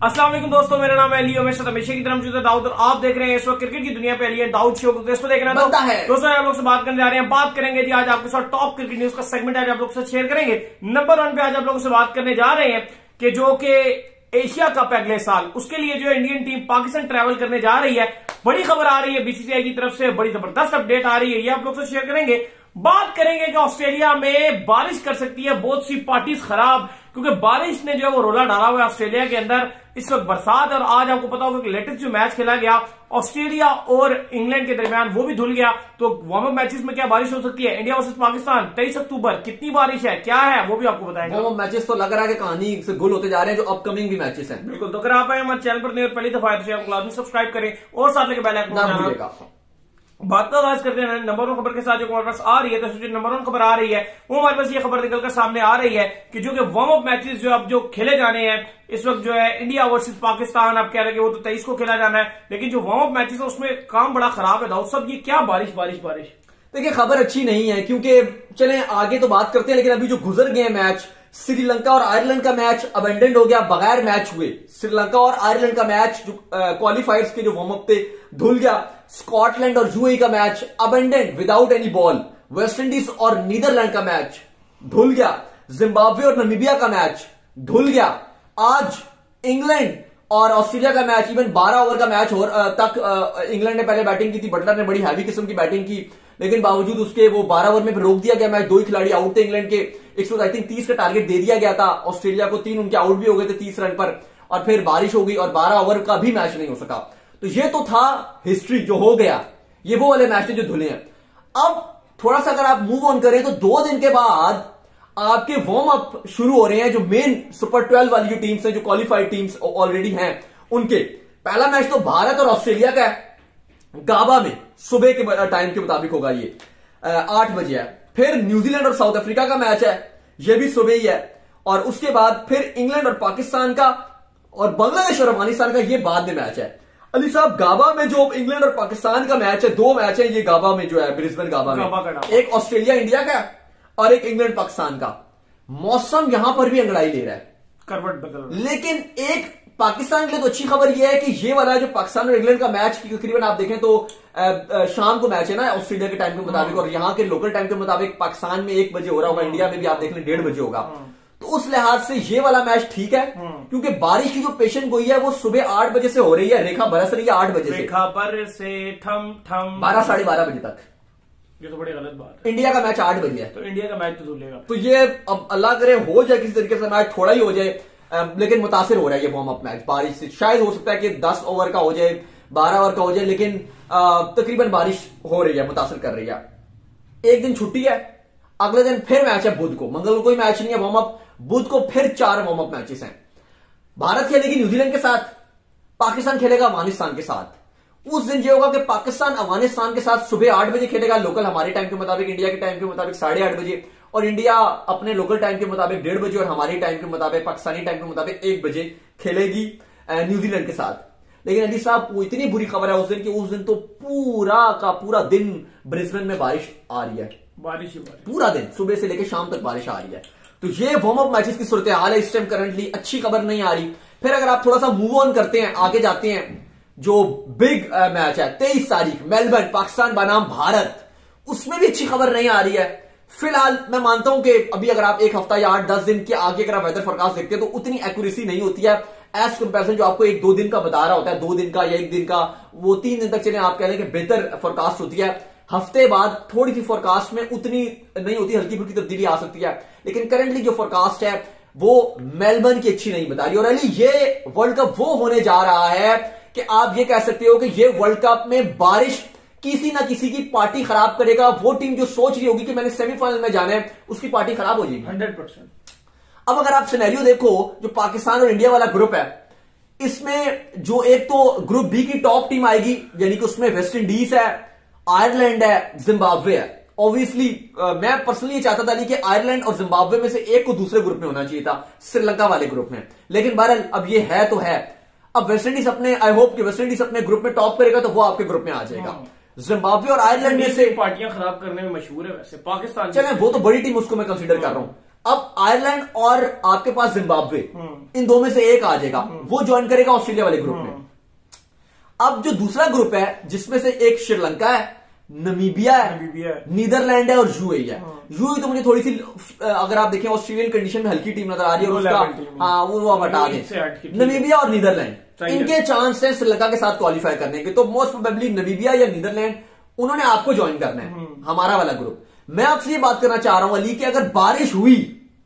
अस्सलाम वालेकुम दोस्तों, मेरा नाम है लियो। मैं हमेशा की तरह मौजूद है दाऊद और आप देख रहे हैं इस वक्त क्रिकेट की दुनिया पे लिए दाऊद शो को। दोस्तों देखना बनता है दोस्तों, आप लोग से बात करने जा रहे हैं। बात करेंगे जी आज आपके साथ टॉप क्रिकेट न्यूज का सेगमेंट आज आप लोग से शेयर करेंगे। नंबर 1 पे आज आप लोगों से बात करने जा रहे हैं कि जो कि एशिया कप अगले साल, उसके लिए जो इंडियन टीम पाकिस्तान ट्रैवल करने जा रही है। बड़ी खबर आ रही है बीसीसीआई की तरफ से, बड़ी जबरदस्त अपडेट आ रही है, ये आप लोग से शेयर करेंगे। बात करेंगे कि ऑस्ट्रेलिया में बारिश कर सकती है बहुत सी पार्टीज खराब, क्योंकि बारिश ने जो है वो रोला डाला हुआ है ऑस्ट्रेलिया के अंदर। इस वक्त बरसात, और आज आपको पता होगा कि लेटेस्ट जो मैच खेला गया ऑस्ट्रेलिया और इंग्लैंड के दरमियान वो भी धुल गया। तो वार्म अप मैचेस में क्या बारिश हो सकती है? इंडिया वर्सेस पाकिस्तान 23 अक्टूबर, कितनी बारिश है, क्या है, वो भी आपको बताएंगे। वार्म अप मैचेस तो लग रहा है कि कहानी से गुल होते जा रहे हैं, जो अपकमिंग भी मैचेस हैं। बिल्कुल, तो अगर आप आए हमारे चैनल पर नहीं और पहली दफा आए तो चैनल को लाजमी सब्सक्राइब करें और साथ लेके बेल आइकन ना भूलिएगा। बात का आगाज करते हैं नंबर 1 खबर के साथ, जो हमारे पास आ रही है। तो जो नंबर 1 खबर आ रही है वो हमारे पास ये खबर निकलकर सामने आ रही है कि जो कि वार्म अप मैचेस जो अब जो खेले जाने हैं इस वक्त, जो है इंडिया वर्सेस पाकिस्तान, आप कह रहे हैं कि वो तो 23 को खेला जाना है, लेकिन जो वार्म अप मैचेस है उसमें काम बड़ा खराब है। दाऊद साहब, ये क्या बारिश बारिश बारिश? देखिए, खबर अच्छी नहीं है, क्योंकि चले आगे तो बात करते हैं, लेकिन अभी जो गुजर गए मैच, श्रीलंका और आयरलैंड का मैच अबेंडेंड हो गया, बगैर मैच हुए। श्रीलंका और आयरलैंड का मैच जो क्वालिफायर्स के जो वार्म अप थे धुल गया। स्कॉटलैंड और यूएई का match abandoned without any ball. West Indies और नीदरलैंड का मैच धुल गया। जिम्बाब्वे और नामीबिया का मैच धुल गया। आज इंग्लैंड और ऑस्ट्रेलिया का मैच, इवन 12 ओवर का मैच तक इंग्लैंड ने पहले बैटिंग की थी, बटलर ने बड़ी हैवी किस्म की बैटिंग की, लेकिन बावजूद उसके वो 12 ओवर में रोक दिया गया मैच। 2 ही खिलाड़ी आउट थे इंग्लैंड के। 130 का टारगेट दे दिया गया था ऑस्ट्रेलिया को, 3 उनके आउट भी हो गए थे 30 रन पर, और फिर बारिश हो गई और 12 ओवर का भी मैच नहीं हो सका। तो ये तो था हिस्ट्री जो हो गया, ये वो वाले मैच थे जो धुले हैं। अब थोड़ा सा अगर आप मूव ऑन करें तो 2 दिन के बाद आपके वार्म अप शुरू हो रहे हैं, जो मेन सुपर 12 वाली जो टीम्स हैं, जो क्वालिफाइड टीम्स ऑलरेडी हैं उनके। पहला मैच तो भारत और ऑस्ट्रेलिया का है, गाबा में सुबह के टाइम के मुताबिक होगा, ये 8 बजे है। फिर न्यूजीलैंड और साउथ अफ्रीका का मैच है, ये भी सुबह ही है। और उसके बाद फिर इंग्लैंड और पाकिस्तान का, और बांग्लादेश और अफगानिस्तान का ये बाद में मैच है। अली साहब, गाबा में जो इंग्लैंड और पाकिस्तान का मैच है, 2 मैच है ये गाबा में, जो है ब्रिस्बेन गाबा में, एक ऑस्ट्रेलिया इंडिया का और एक इंग्लैंड पाकिस्तान का। मौसम यहां पर भी अंगड़ाई ले रहा है, करवट बदल। लेकिन एक पाकिस्तान के लिए तो अच्छी खबर यह है कि ये वाला जो पाकिस्तान और इंग्लैंड का मैच तकरीबन आप देखें तो शाम को मैच है ना ऑस्ट्रेलिया के टाइम के मुताबिक, और यहां के लोकल टाइम के मुताबिक पाकिस्तान में 1 बजे हो रहा होगा, इंडिया में भी आप देख लें 1:30 बजे होगा। तो उस लिहाज से ये वाला मैच ठीक है, क्योंकि बारिश की जो पेशन गोई है वो सुबह 8 बजे से हो रही है, रेखा बरस रही है 8 बजे से, रेखा पर से थम थम 12 साढ़े 12 बजे तक। ये तो बड़ी गलत बात है। इंडिया का मैच 8 बजे है, तो इंडिया का मैच तो धुलेगा। तो ये अब अल्लाह करे हो जाए किसी तरीके से मैच, थोड़ा ही हो जाए, लेकिन मुतासिर हो रहा है ये वार्म अप मैच बारिश से। शायद हो सकता है कि 10 ओवर का हो जाए, 12 ओवर का हो जाए, लेकिन तकरीबन बारिश हो रही है, मुतासिर कर रही है। एक दिन छुट्टी है, अगले दिन फिर मैच है बुध को, मंगल को कोई मैच नहीं है वार्म अप, बुध को फिर 4 वार्म अप मैचेस हैं। भारत खेलेगी न्यूजीलैंड के साथ, पाकिस्तान खेलेगा अफगानिस्तान के साथ। उस दिन ये होगा कि पाकिस्तान अफगानिस्तान के साथ सुबह 8 बजे खेलेगा लोकल हमारे टाइम के मुताबिक, इंडिया के टाइम के मुताबिक 8:30 बजे, और इंडिया अपने लोकल टाइम के मुताबिक 1:30 बजे, और हमारी टाइम के मुताबिक, पाकिस्तानी टाइम के मुताबिक 1 बजे खेलेगी न्यूजीलैंड के साथ। लेकिन अली साहब, वो इतनी बुरी खबर है उस दिन की उस दिन तो पूरा का पूरा दिन ब्रिस्बेन में बारिश आ रही है, बारिश पूरा दिन सुबह से लेकर शाम तक बारिश आ रही है। तो ये वार्म अप मैचेस की सूरत हाल है इस टाइम करंटली, अच्छी खबर नहीं आ रही। फिर अगर आप थोड़ा सा मूव ऑन करते हैं, आगे जाते हैं, जो बिग मैच है 23 तारीख मेलबर्न, पाकिस्तान बनाम भारत, उसमें भी अच्छी खबर नहीं आ रही है। फिलहाल मैं मानता हूं कि अभी अगर आप 1 हफ्ता या 8-10 दिन के आगे अगर आप वेदर फोरकास्ट देखते हैं तो उतनी एक्यूरेसी नहीं होती है एज कंपेरिजन जो आपको 1-2 दिन का बता रहा होता है, 2 दिन का या 1 दिन का, वो 3 दिन तक चले आप कह लें कि बेहतर फोरकास्ट होती है। हफ्ते बाद थोड़ी सी फोरकास्ट में उतनी नहीं होती, हल्की फुल्की तब्दीली आ सकती है, लेकिन करंटली जो फोरकास्ट है वो मेलबर्न की अच्छी नहीं बता रही। और अली, ये वर्ल्ड कप वो होने जा रहा है कि आप ये कह सकते हो कि ये वर्ल्ड कप में बारिश किसी ना किसी की पार्टी खराब करेगा। वो टीम जो सोच रही होगी कि मैंने सेमीफाइनल में जाना है, उसकी पार्टी खराब हो जाएगी 100%। अब अगर आप सिनेरियो देखो, जो पाकिस्तान और इंडिया वाला ग्रुप है, इसमें जो एक तो ग्रुप बी की टॉप टीम आएगी, यानी कि उसमें वेस्ट इंडीज है, आयरलैंड है, जिम्बाब्वे है। ऑब्वियसली मैं पर्सनली चाहता था कि आयरलैंड और जिम्बाब्वे में से एक को दूसरे ग्रुप में होना चाहिए था, श्रीलंका वाले ग्रुप में, लेकिन बहरहाल अब ये है तो है। अब वेस्ट इंडीज अपने, आई होप कि वेस्ट इंडीज अपने ग्रुप में टॉप करेगा तो वो आपके ग्रुप में आ जाएगा। जिम्बाब्वे और आयरलैंड में से पार्टियां खराब करने में मशहूर है वैसे पाकिस्तान, चले वो तो बड़ी टीम, उसको मैं कंसीडर कर रहा हूं। अब आयरलैंड और आपके पास जिम्बाब्वे, इन दो में से एक आ जाएगा, वो ज्वाइन करेगा ऑस्ट्रेलिया वाले ग्रुप में। अब जो दूसरा ग्रुप है जिसमें से एक श्रीलंका है, नमीबिया है, नीदरलैंड है और यूएई है। यूएई तो मुझे थोड़ी सी, अगर आप देखें ऑस्ट्रेलियन कंडीशन में हल्की टीम नजर आ रही है, उसका हाँ वो आप हटा दें। नमीबिया और नीदरलैंड, इनके चांस है श्रीलंका के साथ क्वालिफाई करने के, तो मोस्ट प्रोबेबली नमीबिया या नीदरलैंड उन्होंने आपको ज्वाइन करना है, हमारा वाला ग्रुप। मैं आपसे ये बात करना चाह रहा हूं अली कि अगर बारिश हुई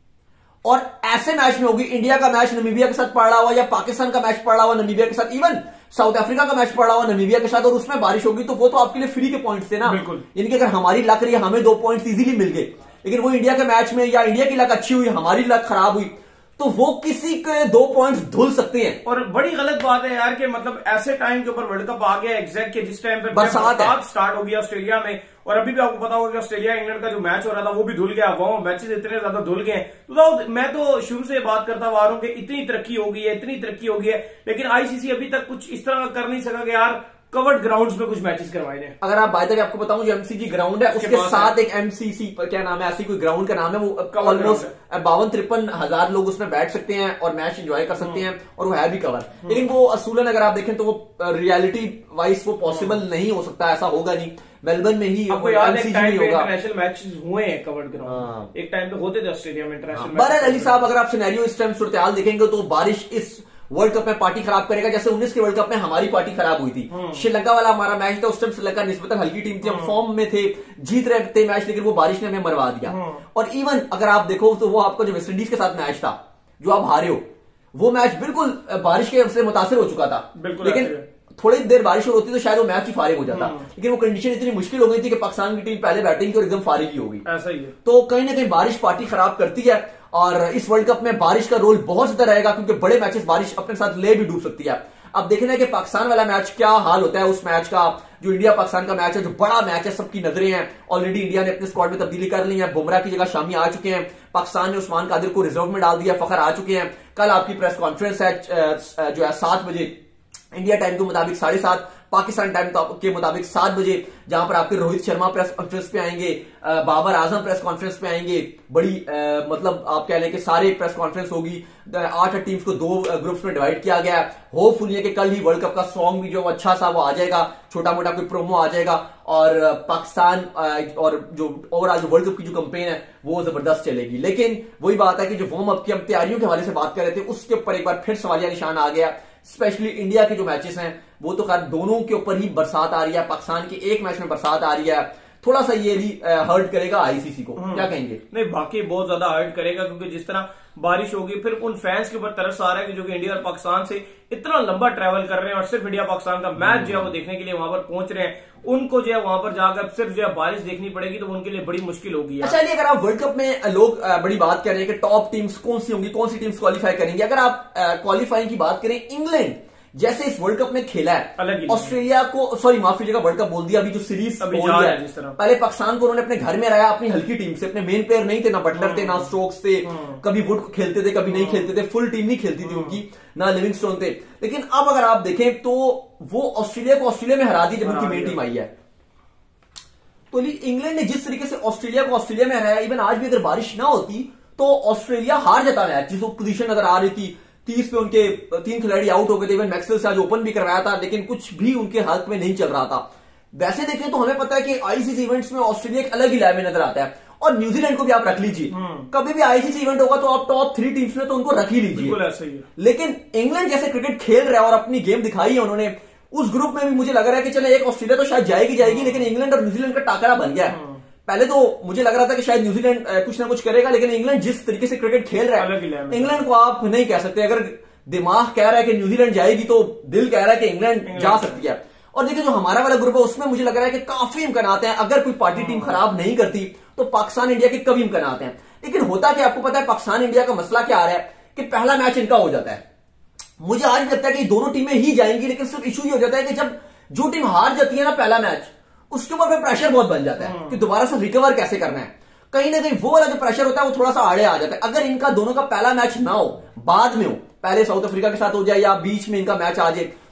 और ऐसे मैच में होगी, इंडिया का मैच नमीबिया के साथ पड़ा हुआ या पाकिस्तान का मैच पड़ा हुआ नमीबिया के साथ, इवन साउथ अफ्रीका का मैच पड़ा हुआ नमीबिया के साथ, और उसमें बारिश होगी, तो वो तो आपके लिए फ्री के पॉइंट्स थे ना। यानी कि अगर हमारी लक रही, हमें 2 पॉइंट्स इजीली मिल गए, लेकिन वो इंडिया के मैच में या इंडिया की लक अच्छी हुई, हमारी लक खराब हुई, तो वो किसी के 2 पॉइंट्स धुल सकते हैं। और बड़ी गलत बात है यार कि मतलब ऐसे टाइम के ऊपर वर्ल्ड कप आ गया एग्जैक्ट के जिस टाइम पे बरसात स्टार्ट हो गया ऑस्ट्रेलिया में, और अभी भी आपको पता होगा कि ऑस्ट्रेलिया इंग्लैंड का जो मैच हो रहा था वो भी धुल गया, वो मैचेस इतने ज्यादा धुल गए। तो मैं तो शुरू से बात करता हुआ आ रहा हूं कि इतनी तरक्की हो गई है, इतनी तरक्की हो गई है, लेकिन आईसीसी अभी तक कुछ इस तरह कर नहीं सका कि यार कवर्ड ग्राउंड्स में कुछ मैचेस करवाए जाए। अगर आप बात आपको बताऊं, जो एमसीजी ग्राउंड है उसके साथ एक एमसीसी क्या नाम है, ऐसी कोई ग्राउंड का नाम है, वो ऑलमोस्ट 52-53 हजार लोग उसमें बैठ सकते हैं और मैच एंजॉय कर सकते हैं, और वो है भी कवर। लेकिन वो असूलन अगर आप देखें तो वो रियलिटी वाइज वो पॉसिबल नहीं हो सकता, ऐसा होगा नहीं। मेलबर्न में ही आपको याद है एक टाइम पे इंटरनेशनल मैचेस हुए हैं कवर्ड ग्राउंड, एक टाइम पे होते थे ऑस्ट्रेलिया में इंटरनेशनल मैच। बहरहाल अली साहब, अगर आप सिनेरियो इस टाइम सूरत-ए-हाल देखेंगे तो बारिश इस वर्ल्ड कप में पार्टी खराब करेगा, जैसे 19 के वर्ल्ड कप में हमारी पार्टी खराब हुई थी। श्रीलंका वाला हमारा मैच था, उस टाइम श्रीलंका निस्बतन हल्की टीम थी, हम फॉर्म में थे, जीत रहे थे मैच, लेकिन वो बारिश ने हमें मरवा दिया। और इवन अगर आप देखो तो वो आपका जो वेस्ट इंडीज के साथ मैच था जो आप हारे हो, वो मैच बिल्कुल बारिश के से मुतासिर हो चुका था, लेकिन थोड़ी देर बारिश और होती तो शायद वो मैच ही फारिग हो जाता, लेकिन वो कंडीशन इतनी मुश्किल हो गई थी कि पाकिस्तान की टीम पहले बैटिंग की और एकदम फारिग ही हो गई। ऐसा ही है। तो कहीं ना कहीं बारिश पार्टी खराब करती है, और इस वर्ल्ड कप में बारिश का रोल बहुत ज्यादा रहेगा, क्योंकि बड़े मैचेस बारिश अपने साथ ले भी डूब सकती है। अब देखना है कि पाकिस्तान वाला मैच क्या हाल होता है, उस मैच का जो इंडिया पाकिस्तान का मैच है, जो बड़ा मैच है, सबकी नजरें हैं। ऑलरेडी इंडिया ने अपने स्क्वाड में तब्दीली कर ली है, बुमराह की जगह शामी आ चुके हैं, पाकिस्तान ने उस्मान कादिर को रिजर्व में डाल दिया, फखर आ चुके हैं। कल आपकी प्रेस कॉन्फ्रेंस है जो है 7 बजे इंडिया टाइम के मुताबिक, 7:30 पाकिस्तान टाइम के मुताबिक 7 बजे, जहां पर आपके रोहित शर्मा प्रेस कॉन्फ्रेंस पे आएंगे, बाबर आजम प्रेस कॉन्फ्रेंस पे आएंगे, बड़ी मतलब आप कह लें कि सारे प्रेस कॉन्फ्रेंस होगी। 8 टीम्स को 2 ग्रुप्स में डिवाइड किया गया है। होपफुली है कि कल ही वर्ल्ड कप का सॉन्ग भी जो अच्छा सा वो आ जाएगा, छोटा मोटा कोई प्रोमो आ जाएगा, और पाकिस्तान और जो ओवरऑल जो वर्ल्ड कप की जो कैंपेन है वो जबरदस्त चलेगी। लेकिन वही बात है कि जो वार्म अप की हम तैयारियों के हवाले से बात कर रहे थे, उसके ऊपर एक बार फिर सवालिया निशान आ गया। स्पेशली इंडिया के जो मैचेस हैं वो तो खैर दोनों के ऊपर ही बरसात आ रही है, पाकिस्तान के एक मैच में बरसात आ रही है, थोड़ा सा ये भी हर्ट करेगा आईसीसी को, क्या कहेंगे? नहीं, बाकी बहुत ज्यादा हर्ट करेगा, क्योंकि जिस तरह बारिश होगी फिर उन फैंस के ऊपर तरस आ रहा है कि जो कि इंडिया और पाकिस्तान से इतना लंबा ट्रैवल कर रहे हैं और सिर्फ इंडिया पाकिस्तान का मैच जो है वो देखने के लिए वहां पर पहुंच रहे हैं, उनको जो है वहां पर जाकर सिर्फ जो है बारिश देखनी पड़ेगी, तो उनके लिए बड़ी मुश्किल होगी। अच्छा, अगर आप वर्ल्ड कप में लोग बड़ी बात कर रहे हैं कि टॉप टीम्स कौन सी होंगी, कौन सी टीम्स क्वालिफाई करेंगी, अगर आप क्वालिफाइंग की बात करें, इंग्लैंड जैसे इस वर्ल्ड कप में खेला है, ऑस्ट्रेलिया को, सॉरी माफ कीजिएगा, वर्ल्ड कप बोल दिया, अभी जो सीरीज हो रही है, जिस तरह पहले पाकिस्तान को उन्होंने अपने घर में रहा अपनी हल्की टीम से, अपने मेन प्लेयर नहीं थे, ना बटलर थे, ना स्टोक्स थे, कभी वुड खेलते थे, कभी नहीं खेलते थे, फुल टीम नहीं खेलती थी उनकी, ना लिविंगस्टोन थे। लेकिन अब अगर आप देखें तो वो ऑस्ट्रेलिया को ऑस्ट्रेलिया में हरा दी जब उनकी मेन टीम आई है। तो इंग्लैंड ने जिस तरीके से ऑस्ट्रेलिया को ऑस्ट्रेलिया में हराया, इवन आज भी अगर बारिश ना होती तो ऑस्ट्रेलिया हार जाता मैच, जिस पोजीशन नजर आ रही थी 30 पे उनके 3 खिलाड़ी आउट हो गए थे, इवन मैक्सवेल से आज ओपन भी करवाया था, लेकिन कुछ भी उनके हाथ में नहीं चल रहा था। वैसे देखें तो हमें पता है कि आईसीसी इवेंट्स में ऑस्ट्रेलिया एक अलग ही लैब में नजर आता है, और न्यूजीलैंड को भी आप रख लीजिए, कभी भी आईसीसी इवेंट होगा तो आप टॉप 3 टीम्स में तो उनको रख ही लीजिए। लेकिन इंग्लैंड जैसे क्रिकेट खेल रहा है और अपनी गेम दिखाई है उन्होंने, उस ग्रुप में भी मुझे लग रहा है कि चले एक ऑस्ट्रेलिया तो शायद जाएगी, लेकिन इंग्लैंड और न्यूजीलैंड का टाकरा बन गया है। पहले तो मुझे लग रहा था कि शायद न्यूजीलैंड कुछ ना कुछ करेगा, लेकिन इंग्लैंड जिस तरीके से क्रिकेट खेल रहा है, इंग्लैंड को आप नहीं कह सकते। अगर दिमाग कह रहा है कि न्यूजीलैंड जाएगी तो दिल कह रहा है कि इंग्लैंड जा सकती है। और देखिए जो हमारा वाला ग्रुप है उसमें मुझे लग रहा है कि काफी इम्कानात हैं, अगर कोई पार्टी टीम खराब नहीं करती तो पाकिस्तान इंडिया के कभी इम्कानात हैं। लेकिन होता कि आपको पता है पाकिस्तान इंडिया का मसला क्या आ रहा है कि पहला मैच इनका हो जाता है। मुझे आज भी लगता है कि दोनों टीमें ही जाएंगी, लेकिन सिर्फ इशू ये हो जाता है कि जब जो टीम हार जाती है ना पहला मैच, उसके ऊपर फिर प्रेशर बहुत बन जाता है कि दोबारा से रिकवर कैसे करना है। कहीं ना कहीं वो वाला जो प्रेशर होता है वो थोड़ा सा आड़े आ जाता है। अगर इनका दोनों का पहला मैच ना हो, बाद में हो, पहले साउथ अफ्रीका के साथ हो जाए या बीच में इनका मैच आ जाए,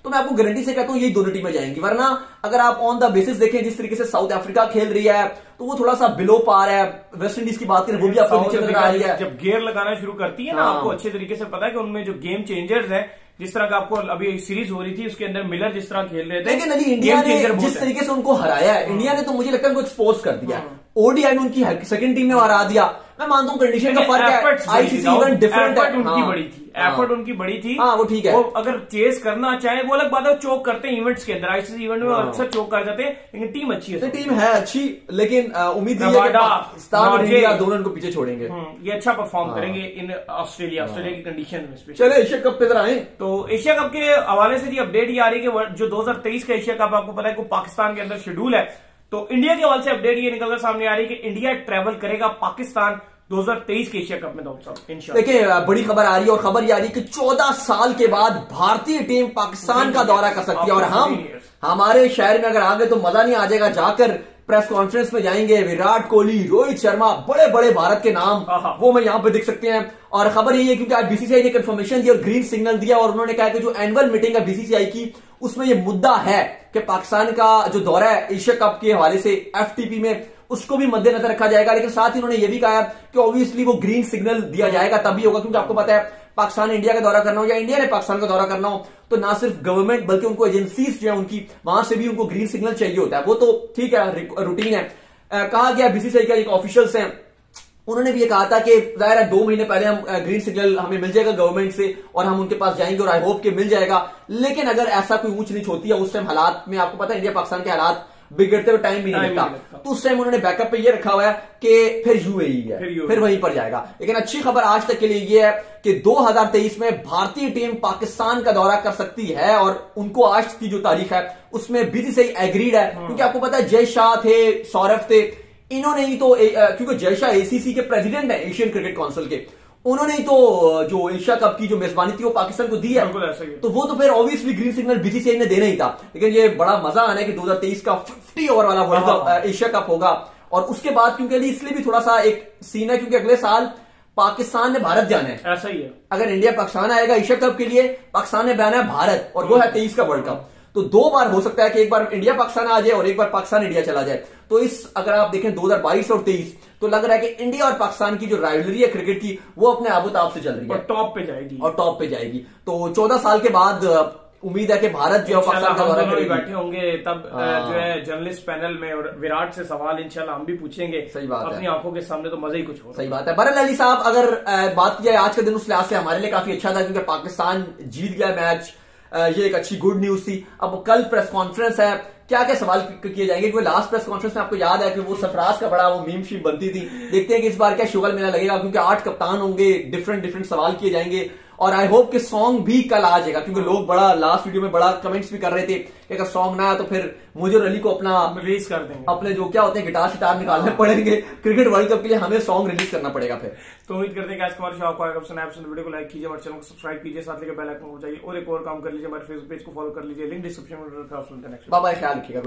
तो मैं आपको गारंटी से कहता हूं यही दोनों टीमें जाएंगी। वरना अगर आप ऑन द बेसिस देखें जिस तरीके से साउथ अफ्रीका खेल रही है तो वो थोड़ा सा बिलो पार है। वेस्ट इंडीज की बात करें वो भी आपको नीचे नजर आ रही है। जब गियर लगाना शुरू करती है ना, आपको अच्छे तरीके से पता है कि उनमें जो गेम चेंजर्स है, जिस तरह का आपको अभी सीरीज हो रही थी उसके अंदर मिलर जिस तरह खेल रहे थे, लेकिन अली इंडिया ने जिस तरीके से उनको हराया है, इंडिया ने तो मुझे लगता है उनको एक्सपोज कर दिया। ओडीआई में उनकी सेकंड टीम ने हरा दिया। मैं मानता हूं कंडीशन का फर्क है, आईसीसी इवेंट डिफरेंट है। उनकी बड़ी थी, एफर्ट उनकी बड़ी थी। हाँ वो ठीक है, वो अगर चेस करना चाहे वो अलग बात है, चोक करते हैं इवेंट्स के अंदर, आईसीसी इवेंट में अक्सर चोक कर जाते हैं, लेकिन टीम अच्छी है। टीम है अच्छी, लेकिन उम्मीद है कि पाकिस्तान और इंडिया दोनों इनको पीछे छोड़ेंगे। ये अच्छा परफॉर्म करेंगे इन ऑस्ट्रेलिया की कंडीशन में। चले एशिया कप पे जरा आए। तो एशिया कप के हवाले से जी अपडेट ये आ रही है कि जो 2023 का एशिया कप आपको पता है कि पाकिस्तान के अंदर शेड्यूल है, तो इंडिया के हवाले से अपडेट ये निकलकर सामने आ रही है कि इंडिया ट्रेवल करेगा पाकिस्तान 2023 के एशिया कप में। देखिए बड़ी खबर आ रही है, और खबर ये आ रही है कि 14 साल के बाद भारतीय टीम पाकिस्तान का दौरा कर सकती है। और हम हमारे शहर में अगर आ गए तो मजा नहीं आ जाएगा। जाकर प्रेस कॉन्फ्रेंस में जाएंगे, विराट कोहली, रोहित शर्मा, बड़े बड़े भारत के नाम वो मैं यहां पे देख सकते हैं। और खबर यही है क्योंकि आज बीसीसीआई ने कंफर्मेशन दी और ग्रीन सिग्नल दिया, और उन्होंने कहा कि जो एनुअल मीटिंग है बीसीसीआई की उसमें यह मुद्दा है कि पाकिस्तान का जो दौरा है एशिया कप के हवाले से एफटीपी में उसको भी मद्देनजर रखा जाएगा। लेकिन साथ ही उन्होंने यह भी कहा कि ऑब्वियसली वो ग्रीन सिग्नल दिया जाएगा तभी होगा, क्योंकि आपको पता है पाकिस्तान ने इंडिया का दौरा करना हो या इंडिया ने पाकिस्तान का दौरा करना हो तो ना सिर्फ गवर्नमेंट बल्कि उनको एजेंसीज जो है उनकी वहां से भी उनको ग्रीन सिग्नल चाहिए होता है। वो तो ठीक है, रूटीन है। कहा गया बीसीसीआई का एक ऑफिशियल्स हैं, उन्होंने भी ये कहा था कि जाहिर है 2 महीने पहले हम ग्रीन सिग्नल हमें मिल जाएगा गवर्नमेंट से और हम उनके पास जाएंगे, और आई होप कि मिल जाएगा। लेकिन अगर ऐसा कोई ऊंच नीच होती है उस टाइम हालात में, आपको पता है इंडिया पाकिस्तान के हालात बिगड़ते हुए टाइम भी नहीं लगता, तो उस टाइम उन्होंने बैकअप पे ये रखा हुआ है कि फिर यूएई है, फिर वहीं पर जाएगा। लेकिन अच्छी खबर आज तक के लिए ये है कि 2023 में भारतीय टीम पाकिस्तान का दौरा कर सकती है, और उनको आज की जो तारीख है उसमें बीसीसीआई एग्रीड है। क्योंकि आपको पता है जय शाह थे, सौरभ थे, इन्होंने ही तो क्योंकि जय शाह एसीसी के प्रेसिडेंट है, एशियन क्रिकेट काउंसिल के, उन्होंने ही तो जो एशिया कप की जो मेजबानी थी वो पाकिस्तान को दी है, तो वो तो फिर ऑब्वियसली ग्रीन सिग्नल बीसीसीआई ने देना ही था। लेकिन ये बड़ा मजा आना है कि 2023 का 50 ओवर वाला वर्ल्ड कप एशिया कप होगा, और उसके बाद क्योंकि इसलिए भी थोड़ा सा एक सीन है क्योंकि अगले साल पाकिस्तान ने भारत जाना है। ऐसा ही है, अगर इंडिया पाकिस्तान आएगा एशिया कप के लिए, पाकिस्तान ने बयाना है भारत, और वो है 23 का वर्ल्ड कप। तो 2 बार हो सकता है कि एक बार इंडिया पाकिस्तान आ जाए और एक बार पाकिस्तान इंडिया चला जाए। तो इस अगर आप देखें 2022 और 23 तो लग रहा है कि इंडिया और पाकिस्तान की जो राइवलरी है क्रिकेट की वो अपने आबोताब से चल रही है, और टॉप पे जाएगी। तो 14 साल के बाद उम्मीद है कि भारत जो पाकिस्तान का दौरा करेगी। बैठे होंगे तब जो है जर्नलिस्ट पैनल में, और विराट से सवाल इंशाल्लाह हम भी पूछेंगे। सही बात है, अपनी आंखों के सामने तो मजा ही कुछ हो। सही बात है। बरल अली साहब, अगर बात की जाए आज का दिन उस लिहाज से हमारे लिए काफी अच्छा था क्योंकि पाकिस्तान जीत गया मैच, ये एक अच्छी गुड न्यूज थी। अब कल प्रेस कॉन्फ्रेंस है, क्या क्या सवाल किए जाएंगे, क्योंकि लास्ट प्रेस कॉन्फ्रेंस में आपको याद है कि वो सरफराज का बड़ा वो मीम शीम बनती थी। देखते हैं कि इस बार क्या शुगल मेला लगेगा, क्योंकि 8 कप्तान होंगे, डिफरेंट सवाल किए जाएंगे, और आई होप कि सॉन्ग भी कल आ जाएगा, क्योंकि लोग बड़ा लास्ट वीडियो में बड़ा कमेंट्स भी कर रहे थे कि अगर सॉन्ग ना आया तो फिर मुझे और अली को अपना रिलीज कर देंगे, अपने जो क्या होते हैं गिटार शिटार निकालने पड़ेंगे, क्रिकेट वर्ल्ड कप के लिए हमें सॉन्ग रिलीज करना पड़ेगा फिर। तो उम्मीद करते हैं कि आज हमारे शो आपको आएगा पसंद आया। वीडियो को लाइक कीजिए, हमारे चैनल को सब्सक्राइब कीजिए, साथ लेकर बेल आइकन हो जाइए, और एक और काम कर लीजिए, हमारे फेसबुक पेज को फॉलो कर लीजिए, लिंक डिस्क्रिप्शन में। बाय बाय, ख्याल रखिएगा।